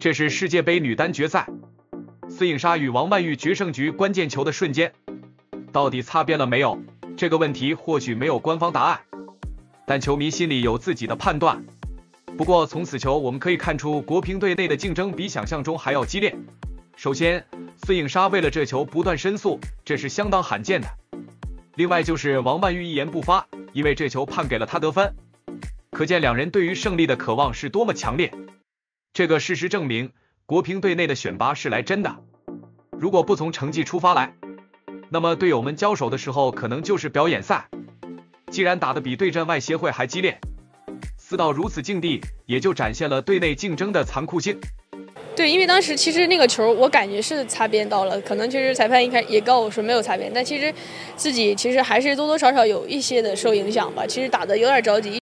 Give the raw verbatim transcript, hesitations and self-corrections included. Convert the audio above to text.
这是世界杯女单决赛，孙颖莎与王曼玉决胜局关键球的瞬间，到底擦边了没有？这个问题或许没有官方答案，但球迷心里有自己的判断。不过从此球我们可以看出，国乒队内的竞争比想象中还要激烈。首先，孙颖莎为了这球不断申诉，这是相当罕见的。另外就是王曼玉一言不发，因为这球判给了她得分。可见两人对于胜利的渴望是多么强烈。这个事实证明，国乒队内的选拔是来真的。如果不从成绩出发来，那么队友们交手的时候可能就是表演赛。既然打得比对阵外协会还激烈，撕到如此境地，也就展现了队内竞争的残酷性。 对，因为当时其实那个球我感觉是擦边到了，可能其实裁判一开也告我说没有擦边，但其实自己其实还是多多少少有一些的受影响吧，其实打得有点着急。